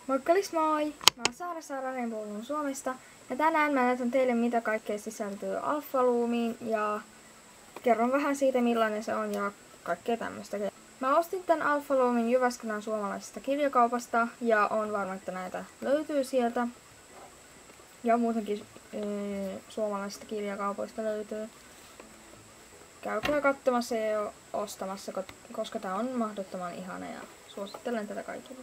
Moikkalis moi! Mä oon Saara Rainbow Suomesta ja tänään mä näytän teille mitä kaikkea sisältyy Alphaloomiin ja kerron vähän siitä millainen se on ja kaikkea tämmöstä. Mä ostin tän Alphaloomin Jyväskylän suomalaisesta kirjakaupasta ja on varma, että näitä löytyy sieltä. Ja muutenkin suomalaisista kirjakaupoista löytyy. Käykää katsomassa ja ostamassa, koska tää on mahdottoman ihana ja suosittelen tätä kaikille.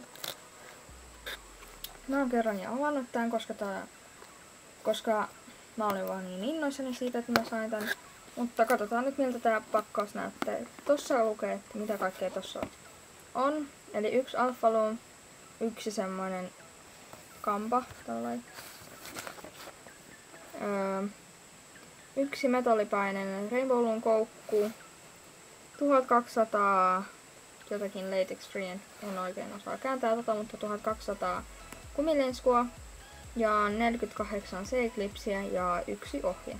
Mä oon kerran jo avannut tän, koska mä olin vaan niin innoissani siitä, että mä sain tän. Mutta katsotaan nyt miltä tää pakkaus näyttää. Tossa lukee, että mitä kaikkea tossa on. Eli yksi Alphaloom, yksi semmoinen kampa, tällainen. Yksi metallipäinen Rainbow koukku, 1200 jotakin latex free, en oikein osaa kääntää mutta 1200 kumilenskua ja 48 C-klipsiä ja yksi ohje.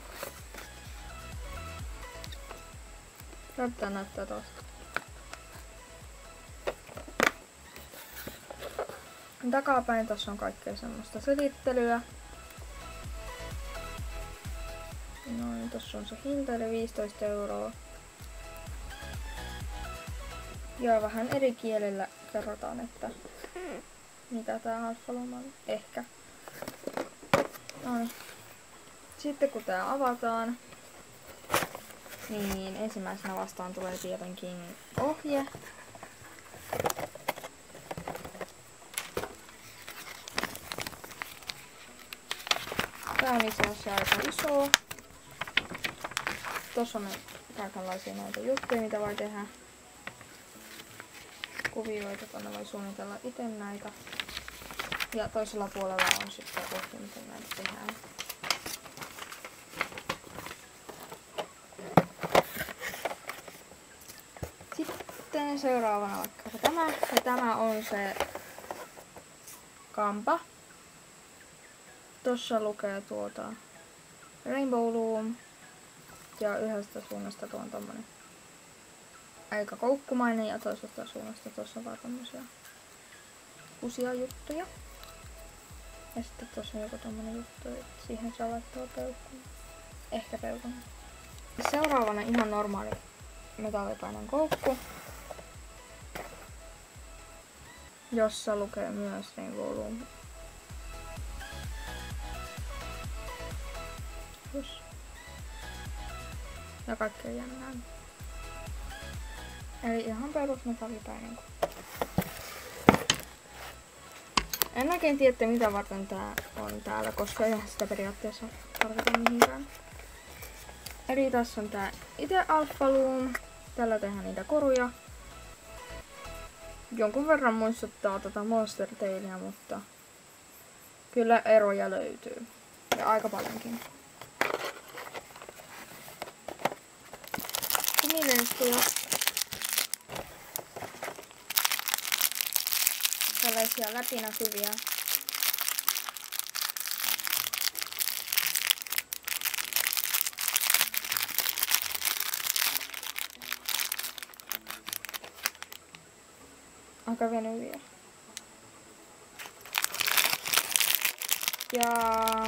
Näyttää tosta. Takapäin tossa on kaikkea semmoista selittelyä. Noin, tossa on se hinta eli 15 €. Ja vähän eri kielellä kerrotaan, että mitä tää Alphaloom on. Ehkä. Noin. Sitten kun tää avataan, niin ensimmäisenä vastaan tulee tietenkin ohje. Tää on itse asiassa aika iso. Tossa on kaikenlaisia näitä juttuja, mitä voi tehdä. Kuvioita, tänne voi suunnitella itse näitä. Ja toisella puolella on sitten ohje, miten näitä tehdään. Sitten seuraavana vaikka tämä. Ja tämä on se kampa. Tossa lukee Rainbow. Ja yhdestä suunnasta tuo on tommonen aika koukkumainen ja toisesta suunnasta tuossa on vaan tommosia uusia juttuja. Ja sitten tuossa on joku tommonen juttu, että siihen saa laittaa peukkuun. Ehkä peukun. Seuraavana ihan normaali metallipäinen koukku, jossa lukee myös Rainbow. Ja kaikkea jännää. Eli ihan perusmetallipäinen. En oikein tiedä mitä varten tää on täällä, koska eihän sitä periaatteessa tarvita mihinkään. Eli tässä on tää itse Alphaloom. Tällä tehdään niitä koruja. Jonkun verran muistuttaa Monster Tailia, mutta kyllä eroja löytyy. Ja aika paljonkin. Kumilenskoja. Tällaisia läpinäkyviä. Aika venyviä. Ja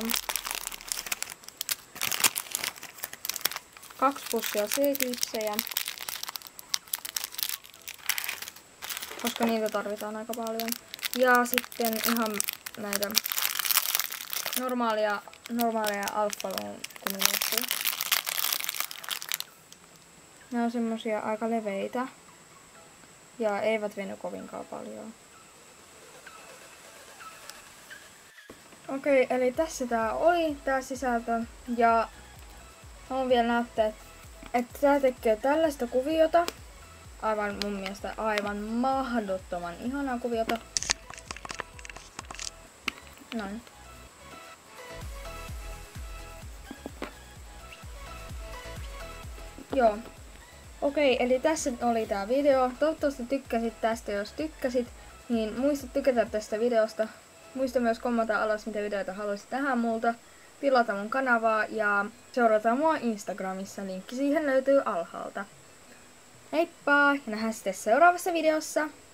2 pussia C-klipsejä, koska niitä tarvitaan aika paljon. Ja sitten ihan näitä normaaleja Alphaloom kumilenskoja. Ne on semmosia aika leveitä ja eivät veny kovinkaan paljon. Okei, eli tässä tää oli tää sisältö ja haluan vielä näyttää, että tää tekee tällaista kuviota. Aivan mun mielestä aivan mahdottoman ihanaa kuviota. Noin. Joo. Okei, eli tässä oli tää video. Toivottavasti tykkäsit tästä. Jos tykkäsit, niin muista tykätä tästä videosta. Muista myös kommentoida alas, mitä videoita haluaisit tehdä multa. Tilata mun kanavaa ja seurata mua Instagramissa. Linkki siihen löytyy alhaalta. Heippa! Ja nähdään sitten seuraavassa videossa.